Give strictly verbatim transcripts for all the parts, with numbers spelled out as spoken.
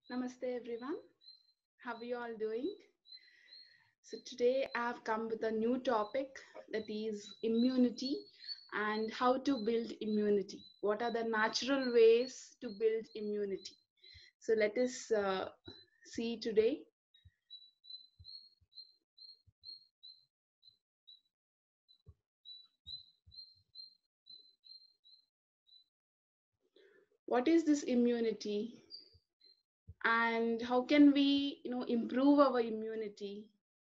Namaste everyone. How are you all doing? So today I have come with a new topic, that is immunity and how to build immunity. What are the natural ways to build immunity? So let us uh, see today. What is this immunity and how can we, you know, improve our immunity?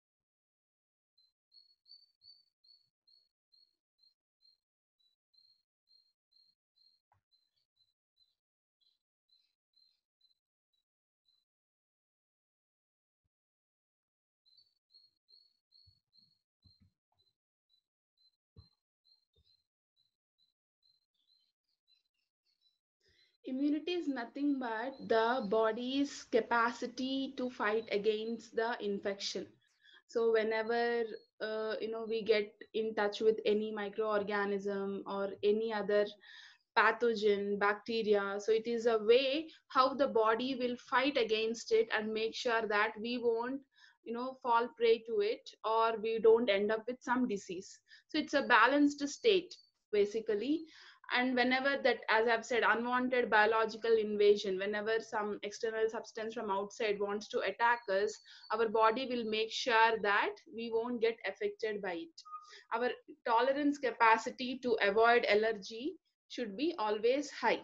Immunity is nothing but the body's capacity to fight against the infection. So whenever uh, you know we get in touch with any microorganism or any other pathogen, bacteria, so it is a way how the body will fight against it and make sure that we won't, you know, fall prey to it or we don't end up with some disease. So it's a balanced state basically. And whenever that, as I've said, unwanted biological invasion, whenever some external substance from outside wants to attack us, our body will make sure that we won't get affected by it. Our tolerance capacity to avoid allergy should be always high.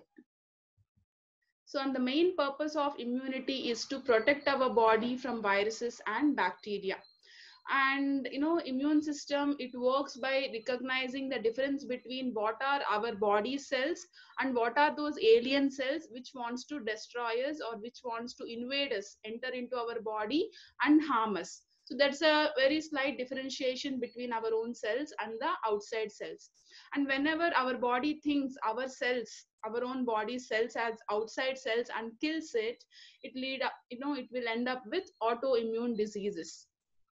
So, and the main purpose of immunity is to protect our body from viruses and bacteria. And you know, immune system, it works by recognizing the difference between what are our body cells and what are those alien cells which wants to destroy us or which wants to invade us, enter into our body and harm us. So that's a very slight differentiation between our own cells and the outside cells. And whenever our body thinks our cells, our own body cells, as outside cells and kills it, it lead up, you know, it will end up with autoimmune diseases.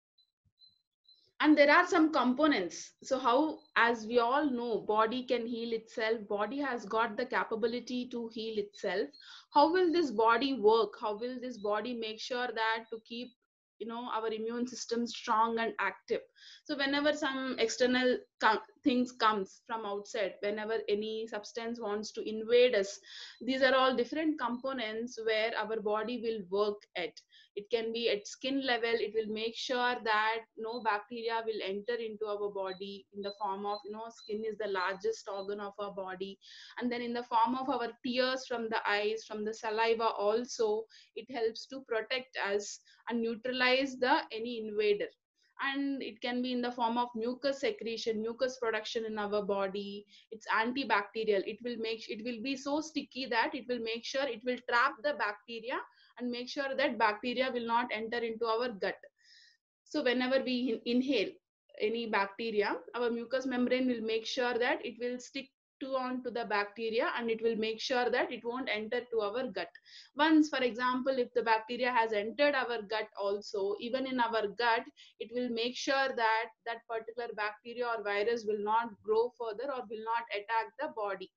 And there are some components. So how, as we all know, body can heal itself, body has got the capability to heal itself. How will this body work? How will this body make sure that to keep, you know, our immune system strong and active? So whenever some external com- things comes from outside, whenever any substance wants to invade us, these are all different components where our body will work at. It can be at skin level. It will make sure that no bacteria will enter into our body in the form of, you know, skin is the largest organ of our body. And then in the form of our tears from the eyes, from the saliva also, it helps to protect us and neutralize the any invader. And it can be in the form of mucus secretion, mucus production in our body. It's antibacterial. It will make, it will be so sticky that it will make sure it will trap the bacteria and make sure that bacteria will not enter into our gut. So whenever we inhale any bacteria, our mucous membrane will make sure that it will stick to on to the bacteria and it will make sure that it won't enter to our gut. Once, for example, if the bacteria has entered our gut also, even in our gut, it will make sure that that particular bacteria or virus will not grow further or will not attack the body.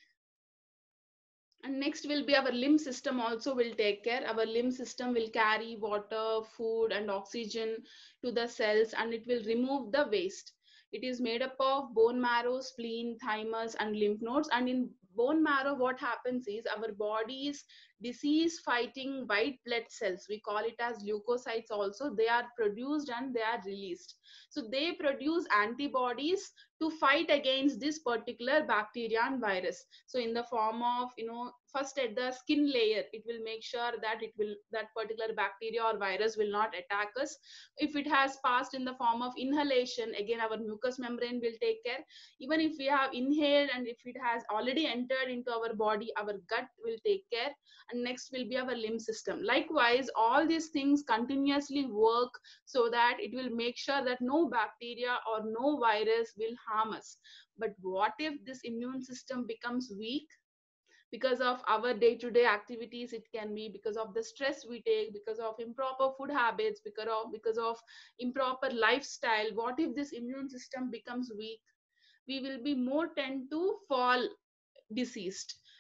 And next will be our limb system also will take care. Our limb system will carry water, food and oxygen to the cells and it will remove the waste. It is made up of bone marrow, spleen, thymus and lymph nodes. And in bone marrow, what happens is our body's disease fighting white blood cells, we call it as leukocytes also, they are produced and they are released. So they produce antibodies to fight against this particular bacteria and virus. So in the form of, you know, first at the skin layer, it will make sure that it will, that particular bacteria or virus will not attack us. If it has passed in the form of inhalation, again our mucous membrane will take care. Even if we have inhaled and if it has already entered into our body, our gut will take care. And next will be our limb system. Likewise, all these things continuously work so that it will make sure that no bacteria or no virus will harm us. But what if this immune system becomes weak? Because of our day-to-day activities, it can be because of the stress we take, because of improper food habits, because of because of improper lifestyle. What if this immune system becomes weak? We will be more tend to fall deceased.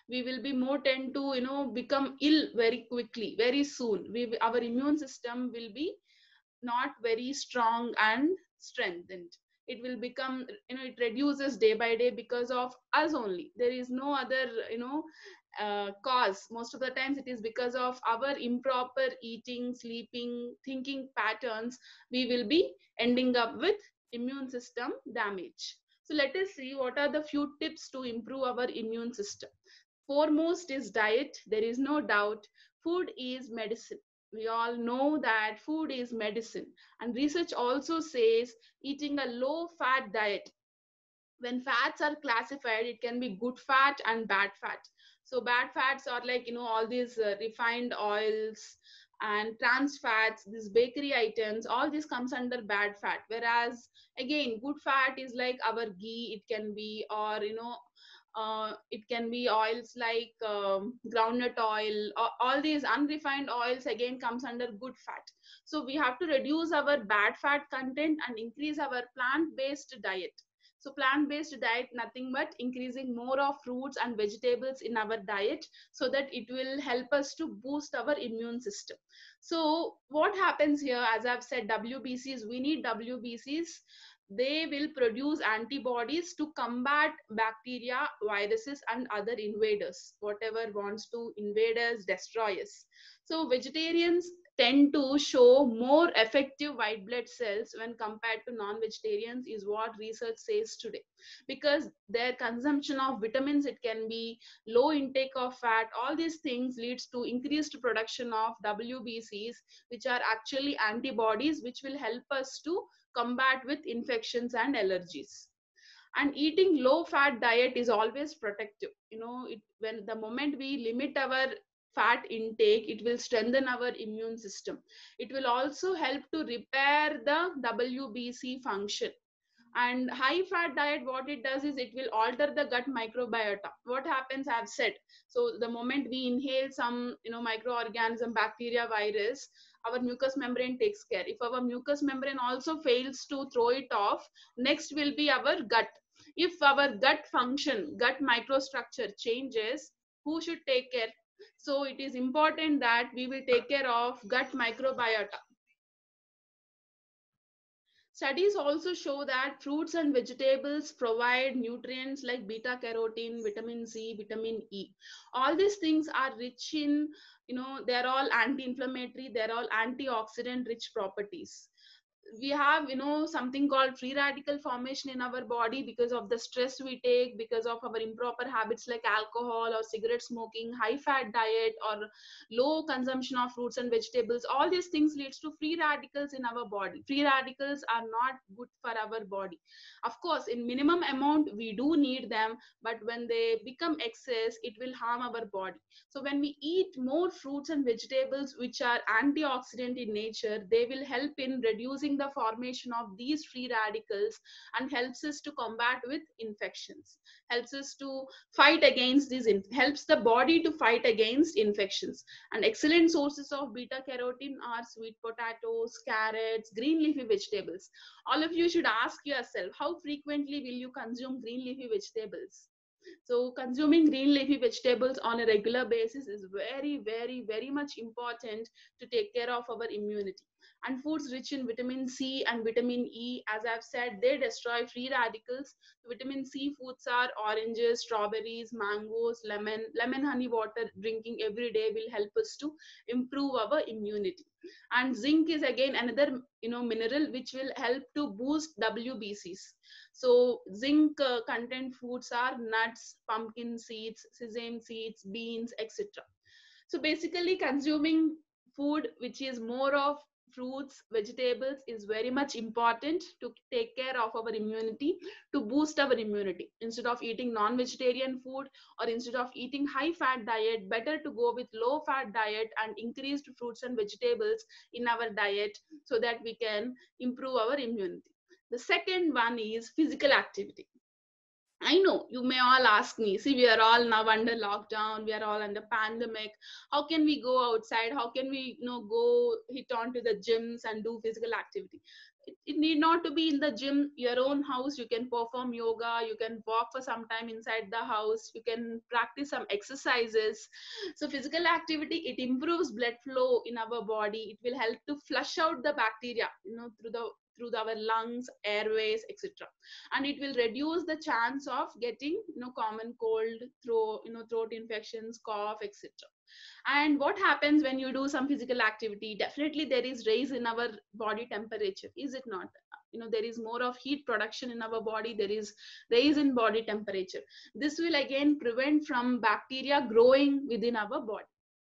we will be more tend to, you know, become ill very quickly, very soon. We, our immune system will be not very strong and strengthened. It will become, you know, it reduces day by day because of us only. There is no other, you know, uh, cause. Most of the times it is because of our improper eating, sleeping, thinking patterns. We will be ending up with immune system damage. So let us see what are the few tips to improve our immune system. Foremost is diet. There is no doubt. Food is medicine. We all know that food is medicine. And research also says eating a low fat diet, when fats are classified, it can be good fat and bad fat. So bad fats are like, you know, all these uh, refined oils and trans fats, these bakery items, all this comes under bad fat. Whereas again, good fat is like our ghee, it can be, or you know, uh, it can be oils like um, groundnut oil. All, all these unrefined oils again comes under good fat. So we have to reduce our bad fat content and increase our plant based diet. So plant-based diet, nothing but increasing more of fruits and vegetables in our diet, so that it will help us to boost our immune system. So what happens here, as I've said, W B Cs, we need W B Cs. They will produce antibodies to combat bacteria, viruses, and other invaders, whatever wants to invade us, destroy us. So vegetarians tend to show more effective white blood cells when compared to non-vegetarians, is what research says today, because their consumption of vitamins, it can be low intake of fat, all these things leads to increased production of W B Cs, which are actually antibodies which will help us to combat with infections and allergies. And eating low fat diet is always protective. You know, it, when the moment we limit our fat intake, it will strengthen our immune system. It will also help to repair the W B C function. And high fat diet, what it does is it will alter the gut microbiota. What happens, I've said, so the moment we inhale some, you know, microorganism, bacteria, virus, our mucous membrane takes care. If our mucous membrane also fails to throw it off, next will be our gut. If our gut function, gut microstructure changes, who should take care? So it is important that we will take care of gut microbiota. Studies also show that fruits and vegetables provide nutrients like beta carotene, vitamin C, vitamin E. All these things are rich in, you know, they're all anti-inflammatory, they're all antioxidant rich properties. We have, you know, something called free radical formation in our body because of the stress we take, because of our improper habits like alcohol or cigarette smoking, high fat diet, or low consumption of fruits and vegetables. All these things leads to free radicals in our body. Free radicals are not good for our body. Of course, in minimum amount we do need them, but when they become excess, it will harm our body. So when we eat more fruits and vegetables which are antioxidant in nature, they will help in reducing the formation of these free radicals and helps us to combat with infections, helps us to fight against these, helps the body to fight against infections. And excellent sources of beta carotene are sweet potatoes, carrots, green leafy vegetables. All of you should ask yourself, how frequently will you consume green leafy vegetables? So consuming green leafy vegetables on a regular basis is very, very, very much important to take care of our immunity. And foods rich in vitamin C and vitamin E, as I've said, they destroy free radicals. Vitamin C foods are oranges, strawberries, mangoes, lemon, lemon honey water drinking every day will help us to improve our immunity. And zinc is again another, you know, mineral which will help to boost W B Cs. So zinc uh, content foods are nuts, pumpkin seeds, sesame seeds, beans, et cetera. So basically consuming food which is more of fruits, vegetables is very much important to take care of our immunity, to boost our immunity. Instead of eating non-vegetarian food or instead of eating high fat diet, better to go with low fat diet and increased fruits and vegetables in our diet so that we can improve our immunity. The second one is physical activity. I know you may all ask me, see, we are all now under lockdown, we are all under pandemic. How can we go outside? How can we, you know, go hit on to the gyms and do physical activity? it, it need not to be in the gym, your own house. You can perform yoga, you can walk for some time inside the house, you can practice some exercises. So physical activity, it improves blood flow in our body, it will help to flush out the bacteria, you know, through the through our lungs, airways, etc. And it will reduce the chance of getting, you know, common cold, throat, you know, throat infections, cough, etc. And what happens when you do some physical activity? Definitely there is raise in our body temperature, is it not? You know, there is more of heat production in our body, there is raise in body temperature. This will again prevent from bacteria growing within our body.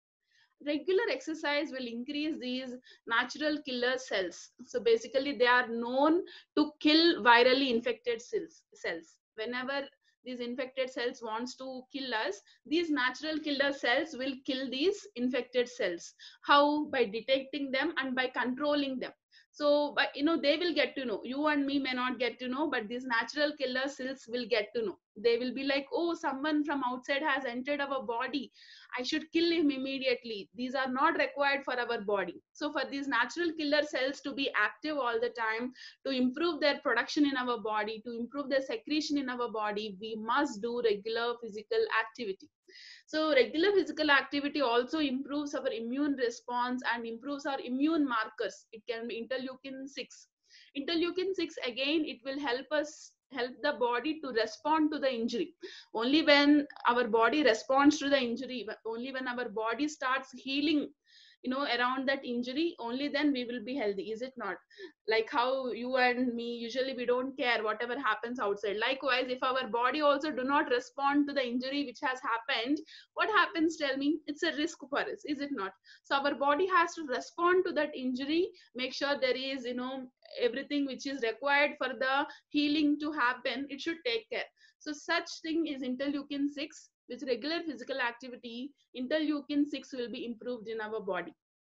Regular exercise will increase these natural killer cells. So basically they are known to kill virally infected cells cells Whenever these infected cells wants to kill us, these natural killer cells will kill these infected cells. How? By detecting them and by controlling them. So but you know, they will get to know, you and me may not get to know, but these natural killer cells will get to know. They will be like, oh, someone from outside has entered our body, I should kill him immediately. These are not required for our body. So for these natural killer cells to be active all the time, to improve their production in our body, to improve their secretion in our body, we must do regular physical activity. So regular physical activity also improves our immune response and improves our immune markers. It can be interleukin six. Interleukin six, again, it will help us help the body to respond to the injury. Only when our body responds to the injury, only when our body starts healing, you know, around that injury, only then we will be healthy, is it not? Like how you and me, usually we don't care whatever happens outside. Likewise, if our body also do not respond to the injury which has happened, what happens? Tell me. It's a risk for us, is it not? So our body has to respond to that injury, make sure there is, you know, everything which is required for the healing to happen, it should take care. So such thing is interleukin six. With regular physical activity, interleukin six will be improved in our body.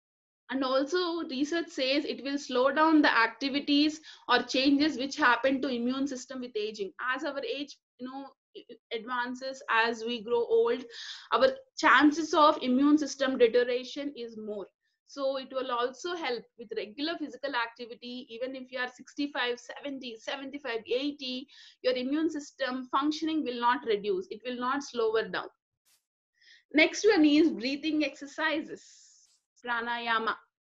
And also research says it will slow down the activities or changes which happen to immune system with aging. As our age, you know, advances, as we grow old, our chances of immune system deterioration is more. So it will also help with regular physical activity. Even if you are sixty-five, seventy, seventy-five, eighty, your immune system functioning will not reduce, it will not slow it down. Next one is breathing exercises, pranayama.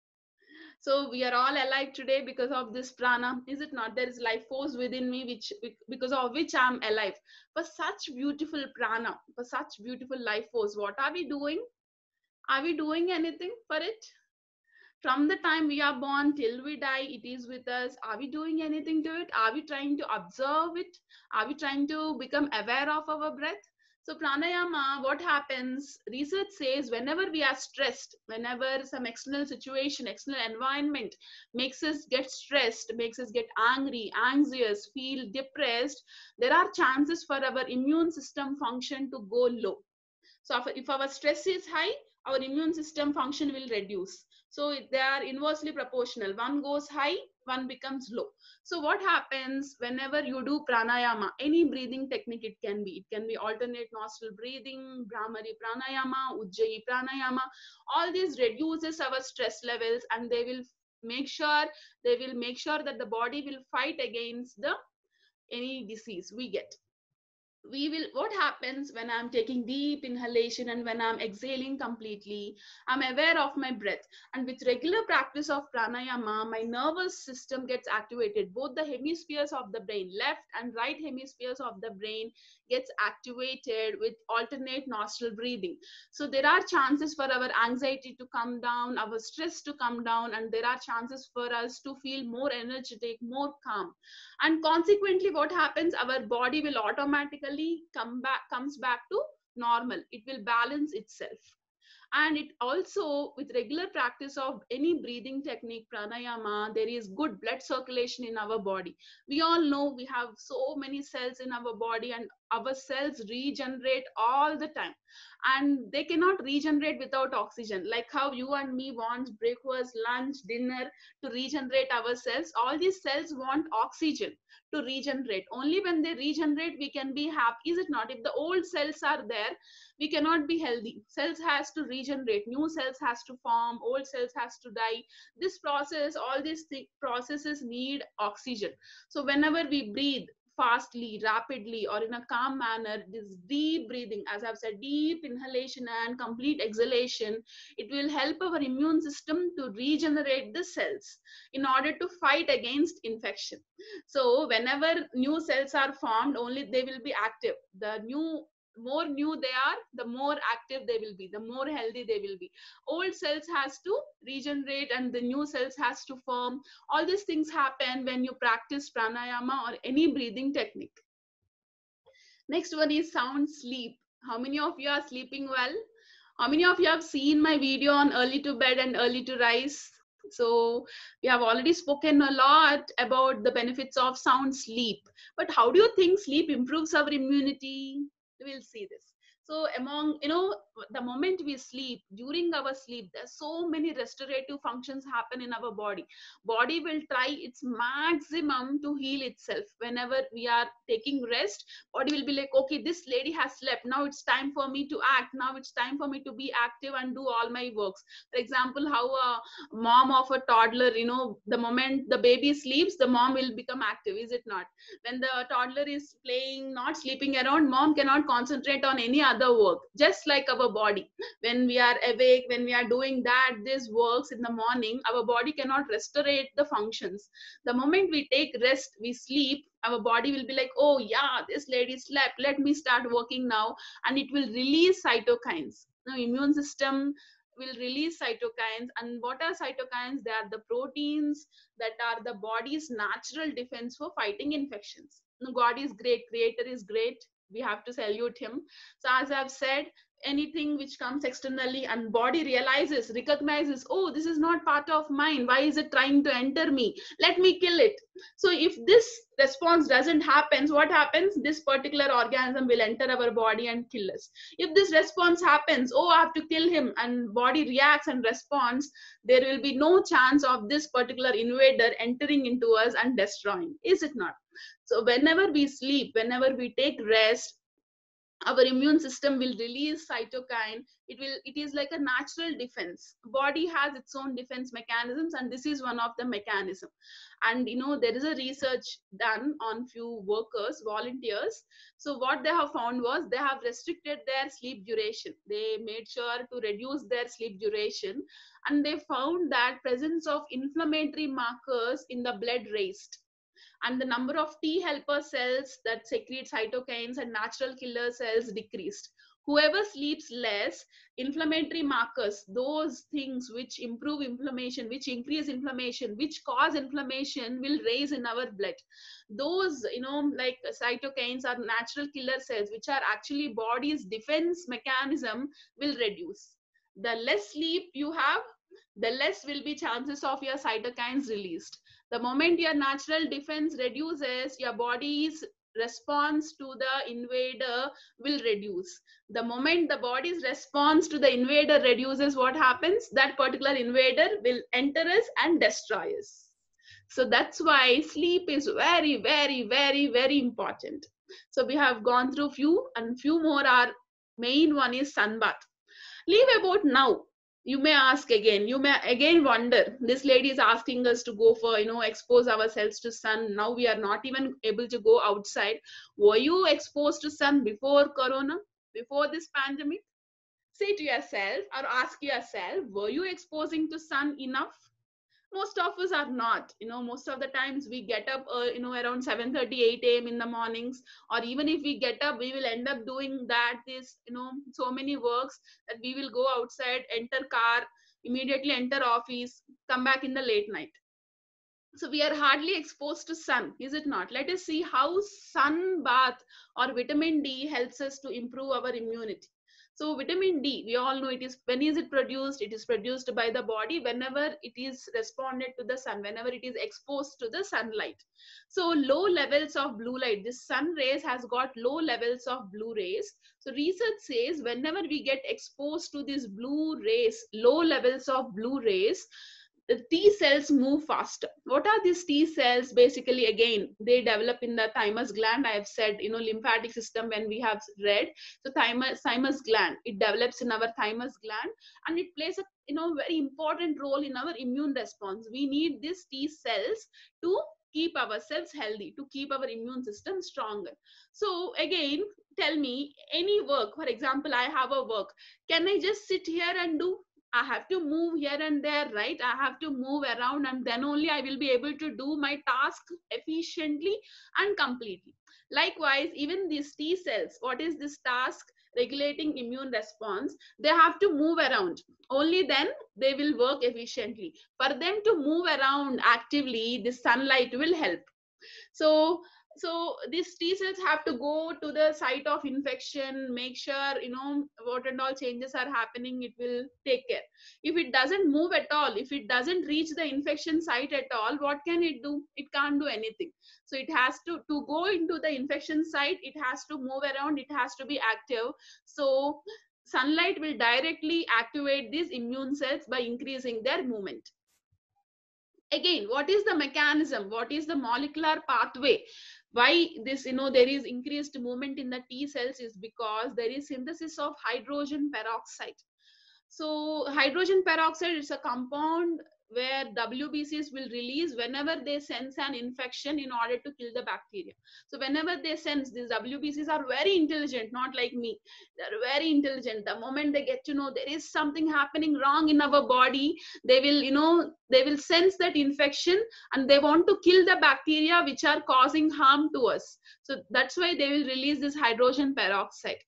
So we are all alive today because of this prana, is it not? There is life force within me, which because of which I'm alive. For such beautiful prana, for such beautiful life force, what are we doing? Are we doing anything for it? From the time we are born till we die, it is with us. Are we doing anything to it? Are we trying to observe it? Are we trying to become aware of our breath? So pranayama, what happens? Research says whenever we are stressed, whenever some external situation, external environment makes us get stressed, makes us get angry, anxious, feel depressed, there are chances for our immune system function to go low. So if our stress is high, our immune system function will reduce. So they are inversely proportional. One goes high, one becomes low. So what happens whenever you do pranayama, any breathing technique it can be. It can be alternate nostril breathing, Bhramari pranayama, Ujjayi pranayama. All these reduces our stress levels, and they will make sure they will make sure that the body will fight against the any disease we get. We will what happens when I'm taking deep inhalation and when I'm exhaling completely, I'm aware of my breath. And with regular practice of pranayama, my nervous system gets activated. Both the hemispheres of the brain, left and right hemispheres of the brain, gets activated with alternate nostril breathing. So there are chances for our anxiety to come down, our stress to come down, and there are chances for us to feel more energetic, more calm. And consequently, what happens? Our body will automatically come back comes back to normal. It will balance itself. And it also, with regular practice of any breathing technique, pranayama, there is good blood circulation in our body. We all know we have so many cells in our body, and Our cells regenerate all the time, and they cannot regenerate without oxygen. Like how you and me want breakfast, lunch, dinner to regenerate our cells, all these cells want oxygen to regenerate. Only when they regenerate we can be happy, is it not? If the old cells are there, we cannot be healthy. Cells has to regenerate, new cells has to form, old cells has to die. This process, all these th- processes need oxygen. So whenever we breathe fastly, rapidly, or in a calm manner, this deep breathing, as I've said, deep inhalation and complete exhalation, it will help our immune system to regenerate the cells in order to fight against infection. So whenever new cells are formed, only they will be active. The new more new they are, the more active they will be, the more healthy they will be. Old cells has to regenerate and the new cells has to form. All these things happen when you practice pranayama or any breathing technique. Next one is sound sleep. How many of you are sleeping well? How many of you have seen my video on early to bed and early to rise? So we have already spoken a lot about the benefits of sound sleep. But how do you think sleep improves our immunity? We'll see this. So among, you know, the moment we sleep, during our sleep, there's so many restorative functions happen in our body. Body will try its maximum to heal itself. Whenever we are taking rest, body will be like, okay, this lady has slept, now it's time for me to act, now it's time for me to be active and do all my works. For example, how a mom of a toddler, you know, the moment the baby sleeps, the mom will become active, is it not? When the toddler is playing, not sleeping around, mom cannot concentrate on any other work. Just like our body, when we are awake, when we are doing that this works in the morning, our body cannot restorate the functions. The moment we take rest, we sleep, our body will be like, oh yeah, this lady slept, let me start working now, and it will release cytokines. Now immune system will release cytokines. And what are cytokines? They are the proteins that are the body's natural defense for fighting infections. Now, God is great, creator is great, we have to salute him. So as I've said, anything which comes externally and body realizes, recognizes, oh, this is not part of mine, why is it trying to enter me, let me kill it. So if this response doesn't happen, what happens? This particular organism will enter our body and kill us. If this response happens, oh, I have to kill him, and body reacts and responds, there will be no chance of this particular invader entering into us and destroying, is it not? So whenever we sleep, whenever we take rest, our immune system will release cytokine. It will, it is like a natural defense. Body has its own defense mechanisms, and this is one of the mechanism. And you know, there is a research done on few workers, volunteers. So what they have found was, they have restricted their sleep duration, they made sure to reduce their sleep duration, and they found that presence of inflammatory markers in the blood raised, and the number of T helper cells that secrete cytokines and natural killer cells decreased. Whoever sleeps less, inflammatory markers, those things which improve inflammation, which increase inflammation, which cause inflammation, will raise in our blood. Those, you know, like cytokines are natural killer cells, which are actually body's defense mechanism, will reduce. The less sleep you have, the less will be chances of your cytokines released. The moment your natural defense reduces, your body's response to the invader will reduce. The moment the body's response to the invader reduces, what happens? That particular invader will enter us and destroy us. So that's why sleep is very, very, very, very important. So we have gone through few, and few more are, main one is sunbath. Leave about now. You may ask again, you may again wonder, this lady is asking us to go for, you know, expose ourselves to sun. Now we are not even able to go outside. Were you exposed to sun before corona, before this pandemic? Say to yourself, or ask yourself, were you exposing to sun enough? Most of us are not. You know, most of the times we get up uh, you know, around seven thirty, eight a.m in the mornings, or even if we get up, we will end up doing that this, you know, so many works, that we will go outside, enter car, immediately enter office, come back in the late night. So we are hardly exposed to sun, is it not? Let us see how sun bath or vitamin D helps us to improve our immunity. So vitamin D, we all know it is, when is it produced? It is produced by the body whenever it is responded to the sun, whenever it is exposed to the sunlight. So low levels of blue light, this sun rays has got low levels of blue rays. So research says whenever we get exposed to these blue rays, low levels of blue rays, the T cells move faster. What are these T cells? Basically, again, they develop in the thymus gland. I have said, you know, lymphatic system when we have read. So thymus, thymus gland, it develops in our thymus gland, and it plays a, you know, very important role in our immune response. We need these T cells to keep ourselves healthy, to keep our immune system stronger. So again, tell me, any work, for example, I have a work, can I just sit here and do? I have to move here and there, right? I have to move around, and then only I will be able to do my task efficiently and completely. Likewise, even these T cells, what is this task? Regulating immune response, they have to move around. Only then they will work efficiently. For them to move around actively, the sunlight will help. So so these T cells have to go to the site of infection, make sure, you know, what and all changes are happening, it will take care. If it doesn't move at all, if it doesn't reach the infection site at all, what can it do? It can't do anything. So it has to to go into the infection site, it has to move around, it has to be active. So sunlight will directly activate these immune cells by increasing their movement. Again, what is the mechanism? What is the molecular pathway? Why this, you know, there is increased movement in the T cells is because there is synthesis of hydrogen peroxide. So hydrogen peroxide is a compound where W B Cs will release whenever they sense an infection in order to kill the bacteria. So whenever they sense, these W B Cs are very intelligent, not like me. They're very intelligent. The moment they get to know there is something happening wrong in our body, they will, you know, they will sense that infection and they want to kill the bacteria which are causing harm to us. So that's why they will release this hydrogen peroxide.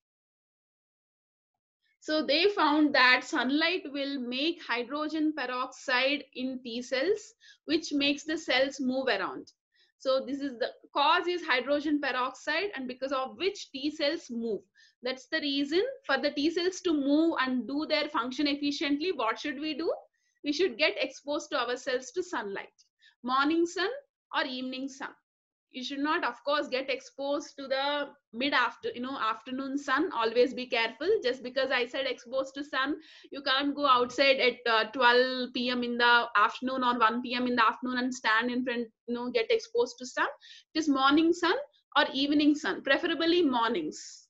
So they found that sunlight will make hydrogen peroxide in T cells, which makes the cells move around. So this is the cause is hydrogen peroxide, and because of which T cells move. That's the reason for the T cells to move and do their function efficiently. What should we do? We should get exposed to ourselves to sunlight. Morning sun or evening sun. You should not, of course, get exposed to the mid after, you know, afternoon sun. Always be careful. Just because I said exposed to sun, you can't go outside at uh, twelve p m in the afternoon or one p m in the afternoon and stand in front, you know, get exposed to sun. It is morning sun or evening sun, preferably mornings.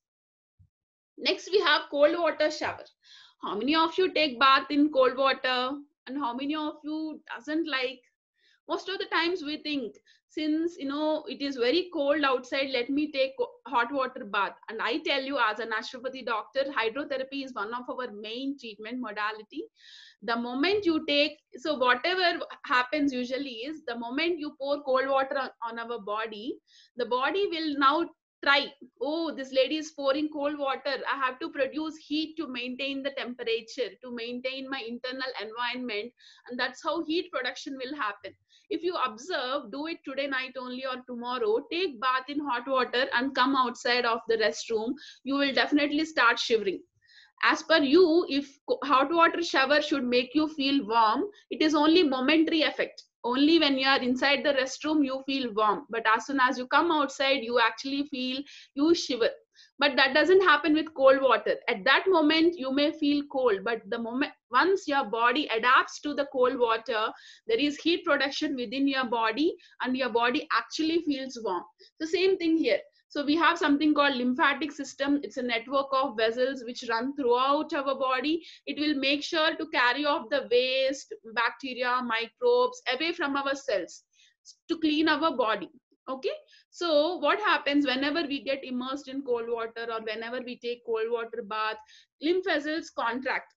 Next, we have cold water shower. How many of you take bath in cold water, and how many of you doesn't like? Most of the times we think, since, you know, it is very cold outside, let me take hot water bath. And I tell you, as a naturopathy doctor, hydrotherapy is one of our main treatment modality. The moment you take, so whatever happens usually is, the moment you pour cold water on, on our body, the body will now try, oh, this lady is pouring cold water, I have to produce heat to maintain the temperature, to maintain my internal environment, and that's how heat production will happen. If you observe, do it today night only or tomorrow, take bath in hot water and come outside of the restroom, you will definitely start shivering. As per you, if hot water shower should make you feel warm, it is only momentary effect. Only when you are inside the restroom, you feel warm. But as soon as you come outside, you actually feel, you shiver. But that doesn't happen with cold water. At that moment, you may feel cold. But the moment, once your body adapts to the cold water, there is heat production within your body and your body actually feels warm. The same thing here. So we have something called lymphatic system. It's a network of vessels which run throughout our body. It will make sure to carry off the waste, bacteria, microbes away from our cells to clean our body. Okay. So what happens whenever we get immersed in cold water or whenever we take cold water bath, lymph vessels contract.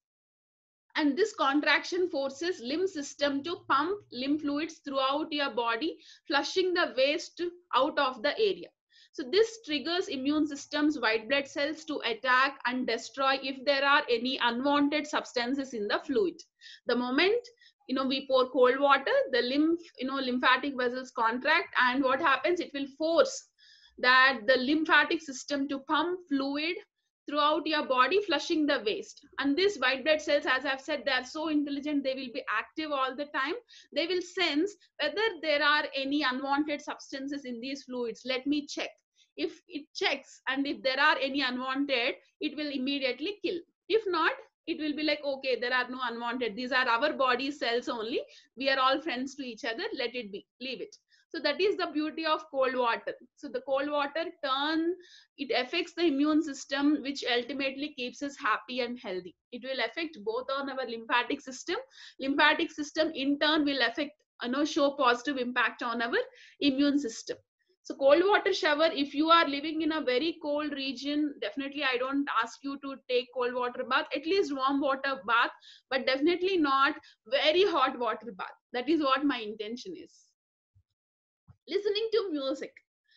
And this contraction forces lymph system to pump lymph fluids throughout your body, flushing the waste out of the area. So this triggers immune system's white blood cells to attack and destroy if there are any unwanted substances in the fluid. The moment, you know, we pour cold water, the lymph, you know, lymphatic vessels contract, and what happens? It will force that the lymphatic system to pump fluid throughout your body, flushing the waste. And these white blood cells, as I've said, they are so intelligent, they will be active all the time. They will sense whether there are any unwanted substances in these fluids. Let me check. If it checks and if there are any unwanted, it will immediately kill. If not, it will be like, okay, there are no unwanted, these are our body cells only, we are all friends to each other, let it be, leave it. So that is the beauty of cold water. So the cold water turn, it affects the immune system, which ultimately keeps us happy and healthy. It will affect both on our lymphatic system. Lymphatic system in turn will affect, you know, show positive impact on our immune system. So cold water shower, if you are living in a very cold region, definitely I don't ask you to take cold water bath, at least warm water bath, but definitely not very hot water bath. That is what my intention is. Listening to music.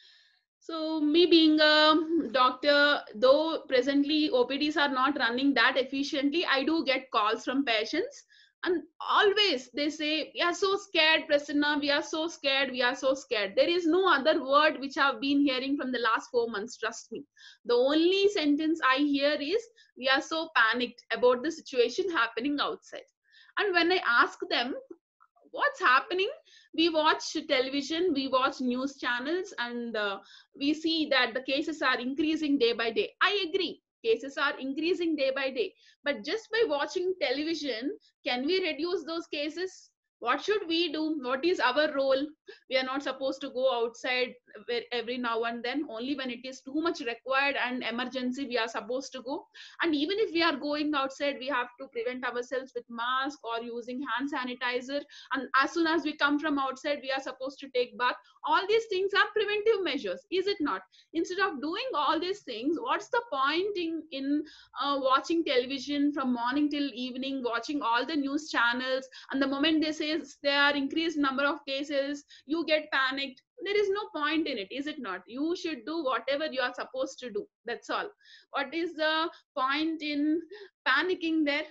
So me being a doctor, though presently O P Ds are not running that efficiently, I do get calls from patients. And always they say, we are so scared, Prasanna, we are so scared, we are so scared. There is no other word which I've been hearing from the last four months, trust me. The only sentence I hear is, we are so panicked about the situation happening outside. And when I ask them, what's happening, we watch television, we watch news channels, and uh, we see that the cases are increasing day by day. I agree, cases are increasing day by day, but just by watching television, can we reduce those cases? What should we do? What is our role? We are not supposed to go outside every now and then. Only when it is too much required and emergency we are supposed to go. And even if we are going outside, we have to prevent ourselves with mask or using hand sanitizer. And as soon as we come from outside, we are supposed to take bath. All these things are preventive measures, is it not? Instead of doing all these things, what's the point in in uh, watching television from morning till evening, watching all the news channels, and the moment they say there are increased number of cases, you get panicked? There is no point in it, is it not? You should do whatever you are supposed to do, that's all. What is the point in panicking there?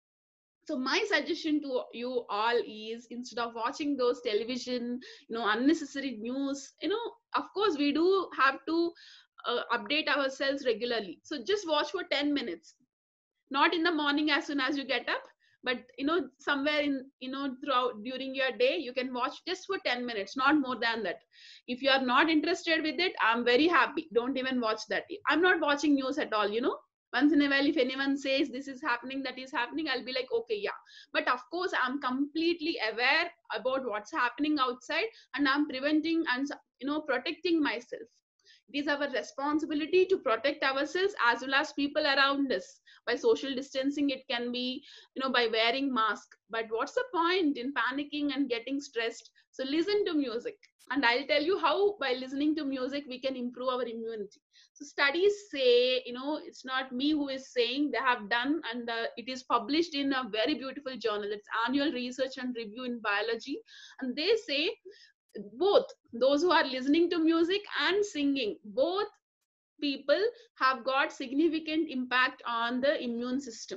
So my suggestion to you all is, instead of watching those television, you know, unnecessary news, you know, of course we do have to uh, update ourselves regularly. So just watch for ten minutes, not in the morning as soon as you get up, but you know, somewhere in, you know, throughout during your day, you can watch just for ten minutes, not more than that. If you are not interested with it, I'm very happy, don't even watch that. I'm not watching news at all, you know. Once in a while, if anyone says this is happening, that is happening, I'll be like, okay, yeah. But of course, I'm completely aware about what's happening outside, and I'm preventing and, you know, protecting myself. It is our responsibility to protect ourselves as well as people around us. By social distancing, it can be, you know, by wearing mask. But what's the point in panicking and getting stressed? So listen to music. And I'll tell you how, by listening to music, we can improve our immunity. So studies say, you know, it's not me who is saying, they have done, and uh, it is published in a very beautiful journal. It's Annual Research and Review in Biology. And they say both those who are listening to music and singing, both people have got significant impact on the immune system.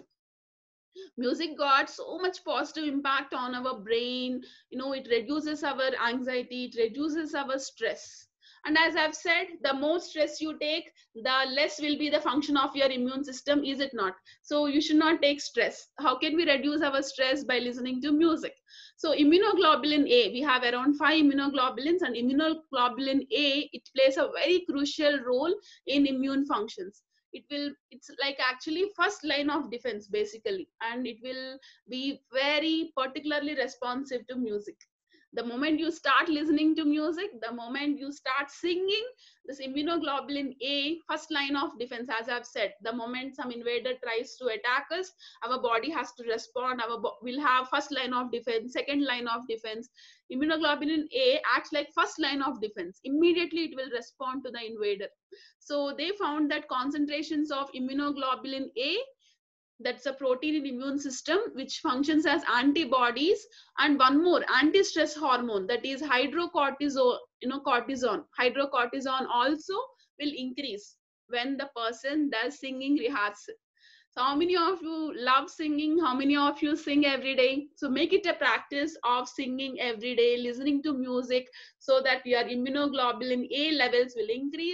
Music got so much positive impact on our brain, you know, it reduces our anxiety, it reduces our stress. And as I've said, the more stress you take, the less will be the function of your immune system, is it not? So you should not take stress. How can we reduce our stress? By listening to music. So immunoglobulin A, we have around five immunoglobulins, and immunoglobulin A, it plays a very crucial role in immune functions. It will, it's like actually first line of defense basically, and it will be very particularly responsive to music. The moment you start listening to music, the moment you start singing, this immunoglobulin A, first line of defense, as I've said, the moment some invader tries to attack us, our body has to respond. Our bo- will have first line of defense, second line of defense. Immunoglobulin A acts like first line of defense. Immediately it will respond to the invader. So they found that concentrations of immunoglobulin A, that's a protein in immune system which functions as antibodies, and one more anti-stress hormone, that is hydrocortisone, you know, cortisone. Hydrocortisone also will increase when the person does singing rehearsal. So how many of you love singing? How many of you sing every day? So make it a practice of singing every day, listening to music, so that your immunoglobulin A levels will increase,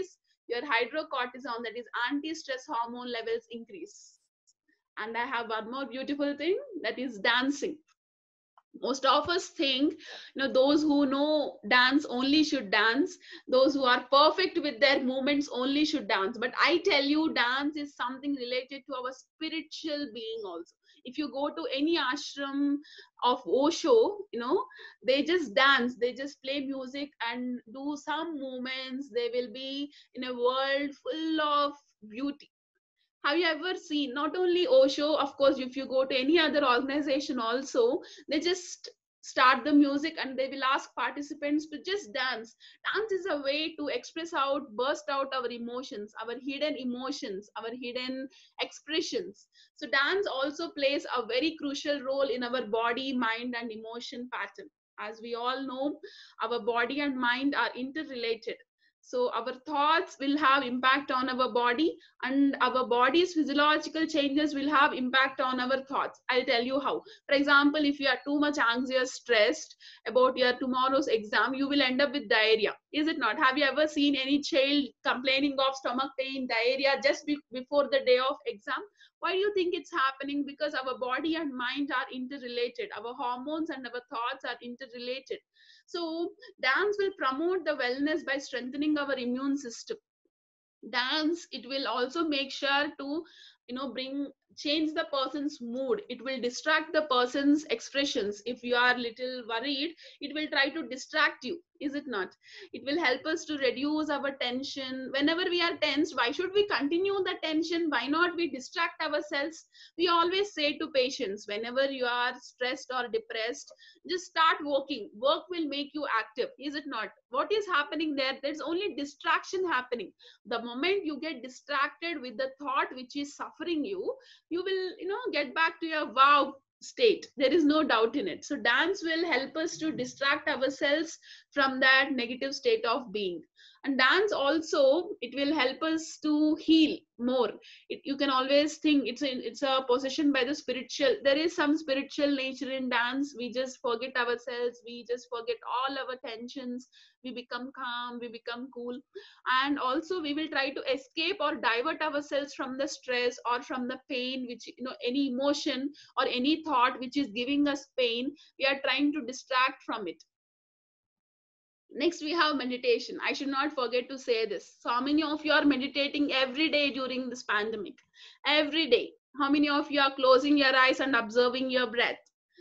your hydrocortisone, that is anti-stress hormone levels, increase. And I have one more beautiful thing, that is dancing. Most of us think, you know, those who know dance only should dance, those who are perfect with their movements only should dance. But I tell you, dance is something related to our spiritual being also. If you go to any ashram of Osho, you know, they just dance, they just play music and do some movements. They will be in a world full of beauty. Have you ever seen, not only Osho, of course, if you go to any other organization also, they just start the music and they will ask participants to just dance. Dance is a way to express out, burst out our emotions, our hidden emotions, our hidden expressions. So dance also plays a very crucial role in our body, mind, and emotion pattern. As we all know, our body and mind are interrelated. So our thoughts will have impact on our body, and our body's physiological changes will have impact on our thoughts. I'll tell you how. For example, if you are too much anxious, stressed about your tomorrow's exam, you will end up with diarrhea. Is it not? Have you ever seen any child complaining of stomach pain, diarrhea just be before the day of exam? Why do you think it's happening? Because our body and mind are interrelated. Our hormones and our thoughts are interrelated. So dance will promote the wellness by strengthening our immune system. Dance, it will also make sure to, you know, bring, change the person's mood. It will distract the person's expressions. If you are little worried, it will try to distract you. Is it not? It will help us to reduce our tension. Whenever we are tensed, why should we continue the tension? Why not we distract ourselves? We always say to patients, whenever you are stressed or depressed, just start walking. Work will make you active. Is it not? What is happening there? There's only distraction happening. The moment you get distracted with the thought which is suffering you, you will, you know, get back to your wow state. There is no doubt in it. So dance will help us to distract ourselves from that negative state of being. And dance also, it will help us to heal more. It, you can always think it's a, it's a possession by the spiritual. There is some spiritual nature in dance. We just forget ourselves, we just forget all our tensions, we become calm, we become cool. And also we will try to escape or divert ourselves from the stress or from the pain, which, you know, any emotion or any thought which is giving us pain, we are trying to distract from it. Next, we have meditation. I should not forget to say this. So how many of you are meditating every day during this pandemic? Every day. How many of you are closing your eyes and observing your breath?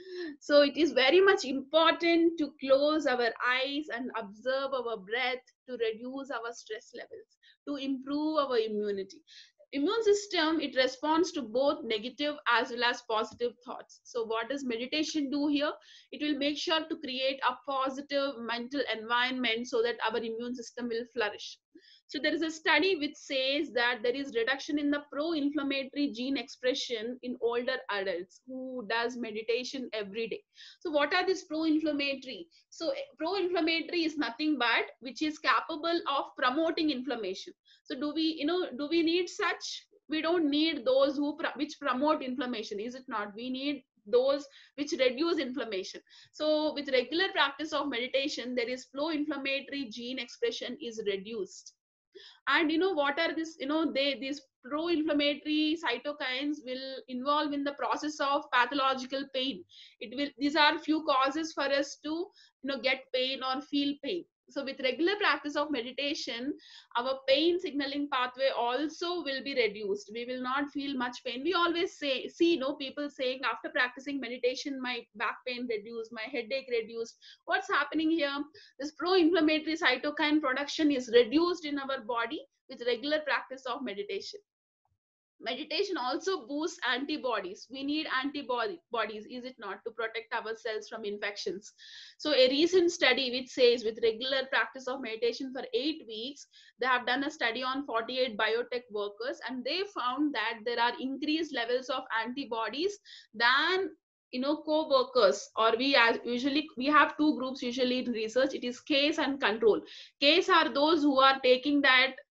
So it is very much important to close our eyes and observe our breath to reduce our stress levels, to improve our immunity. Immune system, it responds to both negative as well as positive thoughts. So what does meditation do here? It will make sure to create a positive mental environment so that our immune system will flourish. So there is a study which says that there is reduction in the pro-inflammatory gene expression in older adults who does meditation every day. So what are these pro-inflammatory? So pro-inflammatory is nothing but which is capable of promoting inflammation. So do we, you know, do we need such? We don't need those who which promote inflammation. Is it not? We need those which reduce inflammation. So with regular practice of meditation, there is pro-inflammatory gene expression is reduced. And you know what are this, you know, they these pro-inflammatory cytokines will involve in the process of pathological pain. It will, these are few causes for us to, you know, get pain or feel pain. So with regular practice of meditation, our pain signaling pathway also will be reduced. We will not feel much pain. We always say, see, you know, people saying after practicing meditation, my back pain reduced, my headache reduced. What's happening here? This pro-inflammatory cytokine production is reduced in our body with regular practice of meditation. Meditation also boosts antibodies. We need antibodies, is it not, to protect ourselves from infections. So a recent study which says with regular practice of meditation for eight weeks, they have done a study on forty-eight biotech workers, and they found that there are increased levels of antibodies than, you know, co-workers. Or we as usually we have two groups usually in research. It is case and control. Case are those who are taking that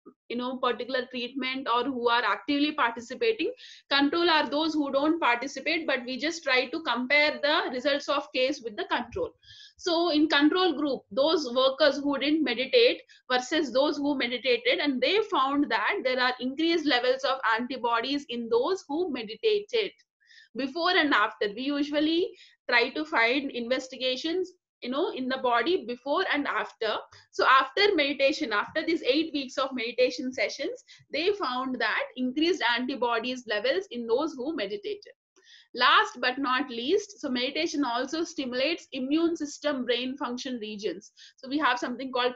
you know particular treatment or who are actively participating. Control are those who don't participate, but we just try to compare the results of case with the control. So in control group, those workers who didn't meditate versus those who meditated, and they found that there are increased levels of antibodies in those who meditated. Before and after, we usually try to find investigations, you know in the body before and after. So after meditation, after these eight weeks of meditation sessions, they found that increased antibodies levels in those who meditated. Last but not least, so meditation also stimulates immune system brain function regions. So we have something called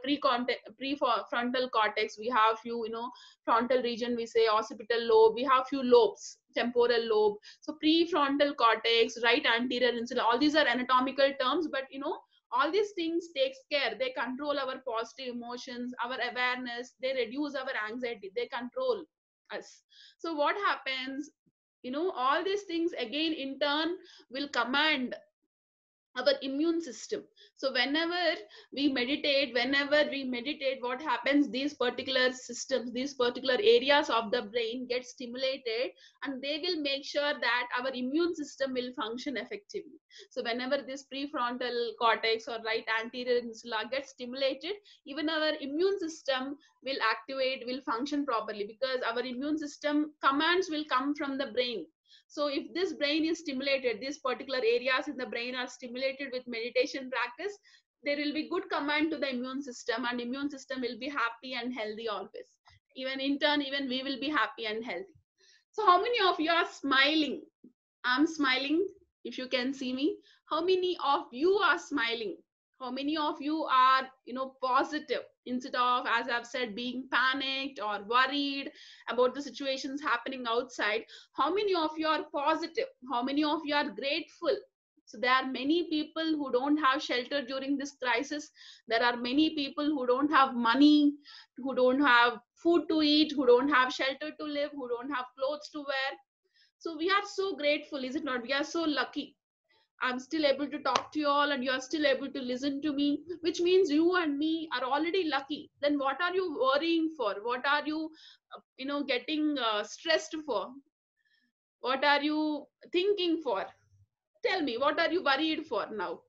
prefrontal cortex. We have few, you know, frontal region, we say occipital lobe. We have few lobes, temporal lobe. So prefrontal cortex, right anterior insula, all these are anatomical terms, but you know, all these things takes care. They control our positive emotions, our awareness. They reduce our anxiety. They control us. So what happens, you know all these things again in turn will command our immune system. So whenever we meditate whenever we meditate what happens, these particular systems, these particular areas of the brain get stimulated, and they will make sure that our immune system will function effectively. So whenever this prefrontal cortex or right anterior insula gets stimulated, even our immune system will activate, will function properly, because our immune system commands will come from the brain. So if this brain is stimulated, these particular areas in the brain are stimulated with meditation practice, there will be good command to the immune system, and immune system will be happy and healthy always. Even in turn, even we will be happy and healthy. So how many of you are smiling? I'm smiling, if you can see me. How many of you are smiling? How many of you are, you know, positive instead of, as I've said, being panicked or worried about the situations happening outside? How many of you are positive? How many of you are grateful? So there are many people who don't have shelter during this crisis. There are many people who don't have money, who don't have food to eat, who don't have shelter to live, who don't have clothes to wear. So we are so grateful, is it not? We are so lucky. I'm still able to talk to you all, and you are still able to listen to me, which means you and me are already lucky. Then what are you worrying for? What are you, uh, you know, getting uh, stressed for? What are you thinking for? Tell me, what are you worried for now?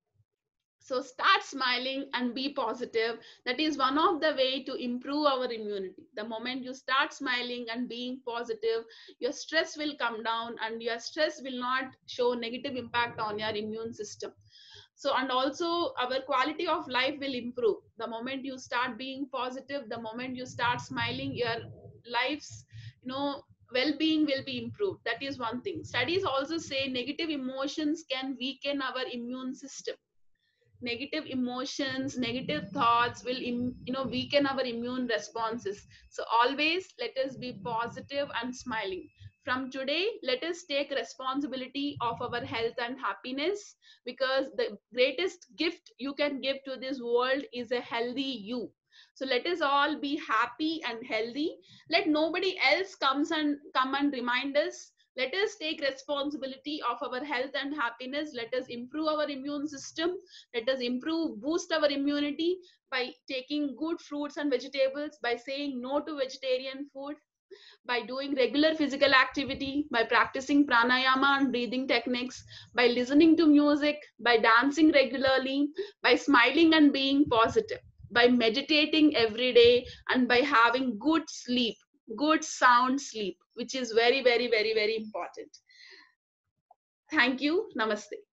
So start smiling and be positive. That is one of the way to improve our immunity. The moment you start smiling and being positive, your stress will come down, and your stress will not show negative impact on your immune system. So, and also our quality of life will improve. The moment you start being positive, the moment you start smiling, your life's, you know, well-being will be improved. That is one thing. Studies also say negative emotions can weaken our immune system. Negative emotions, negative thoughts will Im- you know weaken our immune responses. So always let us be positive and smiling. From today, let us take responsibility of our health and happiness, because the greatest gift you can give to this world is a healthy you. So let us all be happy and healthy. Let nobody else comes and come and remind us. Let us take responsibility of our health and happiness. Let us improve our immune system. Let us improve, boost our immunity by taking good fruits and vegetables, by saying no to vegetarian food, by doing regular physical activity, by practicing pranayama and breathing techniques, by listening to music, by dancing regularly, by smiling and being positive, by meditating every day, and by having good sleep, good sound sleep, which is very, very, very, very important. Thank you. Namaste.